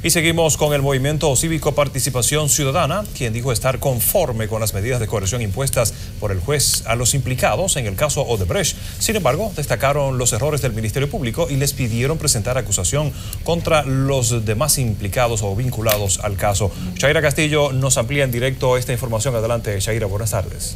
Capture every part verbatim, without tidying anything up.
Y seguimos con el movimiento cívico Participación Ciudadana, quien dijo estar conforme con las medidas de coerción impuestas por el juez a los implicados en el caso Odebrecht. Sin embargo, destacaron los errores del Ministerio Público y les pidieron presentar acusación contra los demás implicados o vinculados al caso. Shaira Castillo nos amplía en directo esta información. Adelante, Shaira, buenas tardes.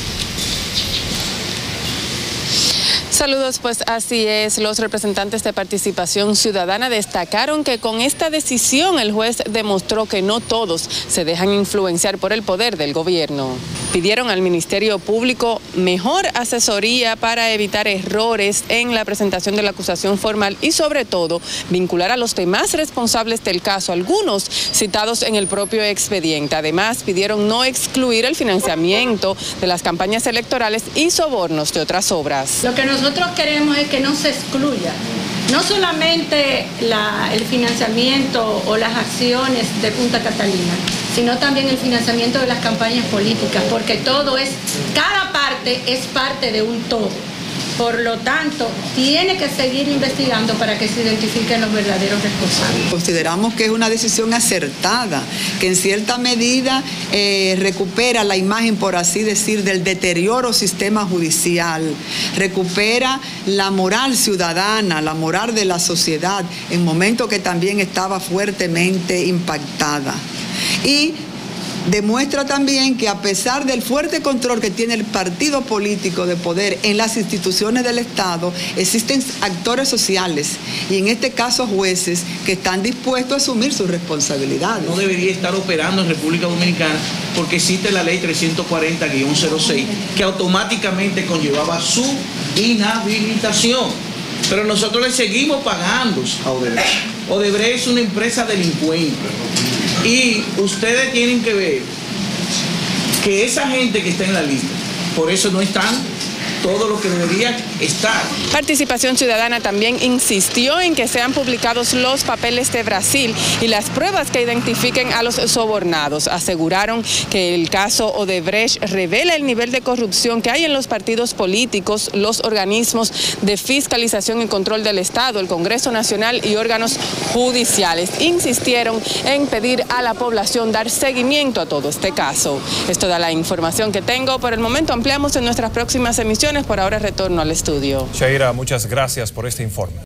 Saludos, pues así es. Los representantes de Participación Ciudadana destacaron que con esta decisión el juez demostró que no todos se dejan influenciar por el poder del gobierno. Pidieron al Ministerio Público mejor asesoría para evitar errores en la presentación de la acusación formal y sobre todo vincular a los demás responsables del caso, algunos citados en el propio expediente. Además, pidieron no excluir el financiamiento de las campañas electorales y sobornos de otras obras. Lo que nosotros queremos es que no se excluya, no solamente la, el financiamiento o las acciones de Punta Catalina, sino también el financiamiento de las campañas políticas, porque todo es, cada parte es parte de un todo. Por lo tanto, tiene que seguir investigando para que se identifiquen los verdaderos responsables. Consideramos que es una decisión acertada, que en cierta medida eh, recupera la imagen, por así decir, del deterioro sistema judicial, recupera la moral ciudadana, la moral de la sociedad, en momentos que también estaba fuertemente impactada. Y demuestra también que a pesar del fuerte control que tiene el partido político de poder en las instituciones del Estado, existen actores sociales y en este caso jueces que están dispuestos a asumir sus responsabilidades. No debería estar operando en República Dominicana porque existe la ley trescientos cuarenta guión cero seis que automáticamente conllevaba su inhabilitación. Pero nosotros le seguimos pagando a Odebrecht. Odebrecht es una empresa delincuente. Y ustedes tienen que ver que esa gente que está en la lista, por eso no están todo lo que debería estar. Participación Ciudadana también insistió en que sean publicados los papeles de Brasil y las pruebas que identifiquen a los sobornados. Aseguraron que el caso Odebrecht revela el nivel de corrupción que hay en los partidos políticos, los organismos de fiscalización y control del Estado, el Congreso Nacional y órganos judiciales. Insistieron en pedir a la población dar seguimiento a todo este caso. Es toda la información que tengo. Por el momento ampliamos en nuestras próximas emisiones. Por ahora retorno al estudio. Shaira, muchas gracias por este informe.